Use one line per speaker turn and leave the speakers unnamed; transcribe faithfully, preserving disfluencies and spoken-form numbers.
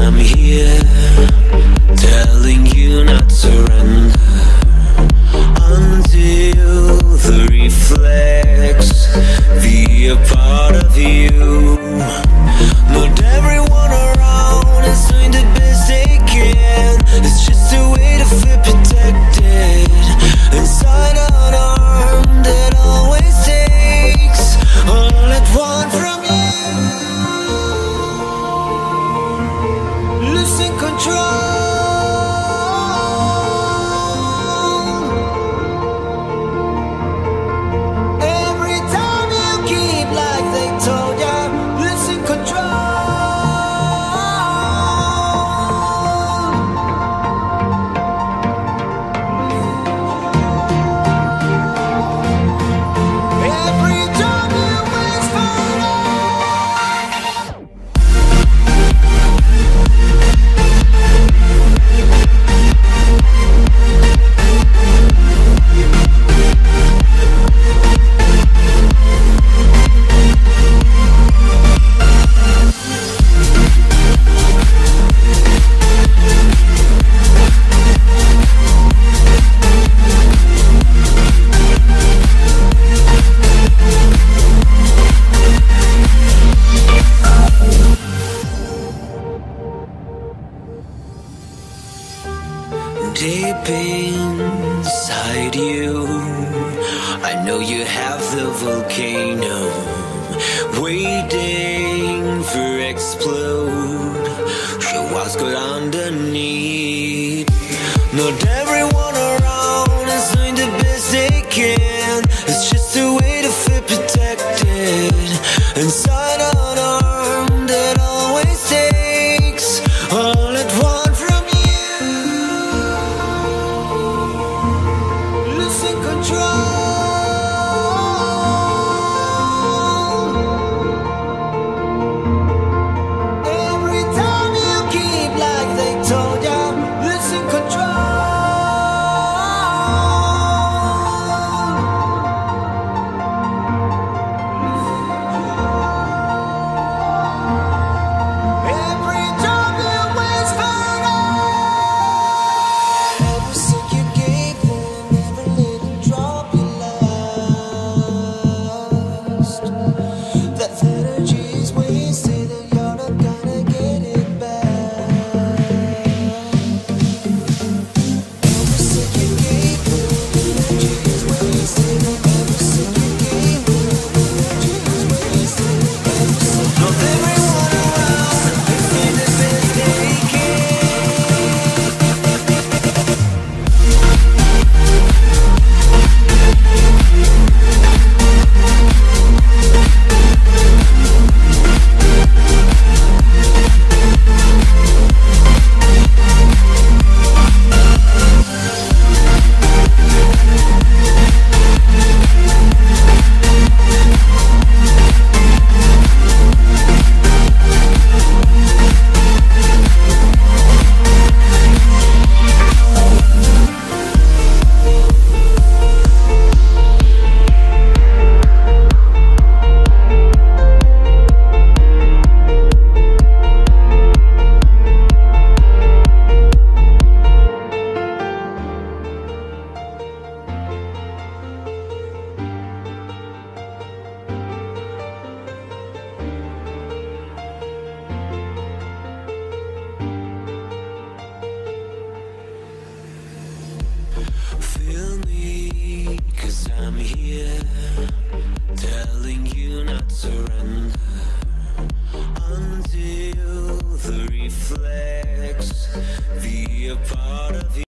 I'm here, telling you not to surrender until the reflex be a part of you. Not everyone around is doing the best they can. It's just a way to feel protected inside an arm that always takes all it wants from you. Losing control. Deep inside you, I know you have the volcano waiting for explode. Show what's good underneath. Not everyone around is doing the best they can. It's just a way to feel protected inside an arm that always takes all it wants from you. Losing control. Every time you keep like they told you, losing control. Every time you whisper every sip you gave them, every little drop you lost. That energy is wasted and you're not gonna get it back. Every sip you gave them, energy is wasted. Every sip you gave them, energy is wasted. Every sip. Not everyone around is doing the best they can. Feel me, 'cause I'm here, telling you not to surrender until the reflex be a part of you.